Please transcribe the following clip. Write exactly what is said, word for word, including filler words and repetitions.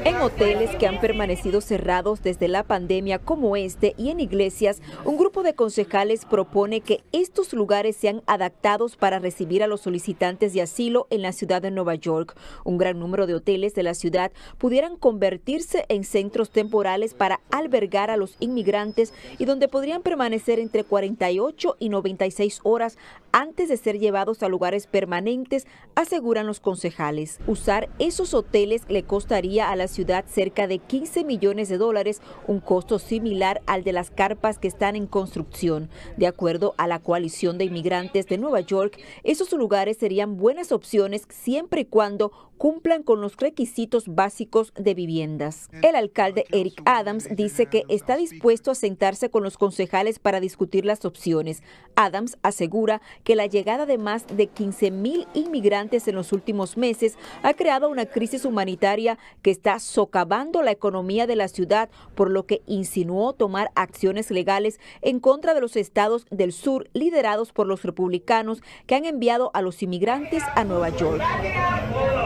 En hoteles que han permanecido cerrados desde la pandemia como este y en iglesias, un grupo de concejales propone que estos lugares sean adaptados para recibir a los solicitantes de asilo en la ciudad de Nueva York. Un gran número de hoteles de la ciudad pudieran convertirse en centros temporales para albergar a los inmigrantes y donde podrían permanecer entre cuarenta y ocho y noventa y seis horas antes de ser llevados a lugares permanentes, aseguran los concejales. Usar esos hoteles le costaría a la ciudad cerca de quince millones de dólares, un costo similar al de las carpas que están en construcción. De acuerdo a la Coalición de Inmigrantes de Nueva York, esos lugares serían buenas opciones siempre y cuando cumplan con los requisitos básicos de viviendas. El alcalde Eric Adams dice que está dispuesto a sentarse con los concejales para discutir las opciones. Adams asegura que la llegada de más de quince mil inmigrantes en los últimos meses ha creado una crisis humanitaria que está socavando la economía de la ciudad, por lo que insinuó tomar acciones legales en contra de los estados del sur liderados por los republicanos que han enviado a los inmigrantes a Nueva York.